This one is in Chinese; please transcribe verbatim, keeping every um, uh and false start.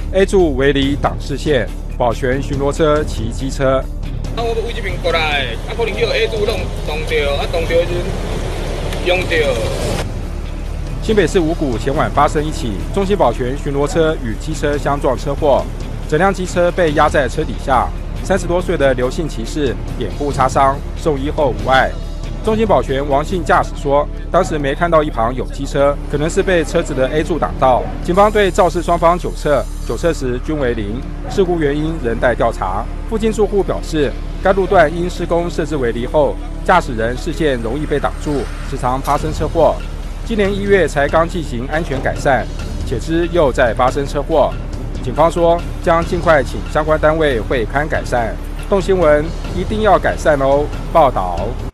A 柱围篱挡视线，保全巡逻车骑机车。 啊，我为这边过来，啊，可能叫 A 柱弄弄掉，啊，弄掉就用掉。 新北市五股前晚发生一起中心保全巡逻车与机车相撞车祸，整辆机车被压在车底下，三十多岁的刘姓骑士眼部擦伤，送医后无碍。中心保全王姓驾驶说，当时没看到一旁有机车，可能是被车子的 A 柱挡到。警方对肇事双方酒测，酒测时均为零，事故原因仍待调查。附近住户表示，该路段因施工设置围篱后，驾驶人视线容易被挡住，时常发生车祸。今年一月才刚进行安全改善，且知又再发生车祸。警方说，将尽快请相关单位会勘改善。动新闻一定要改善哦！报道。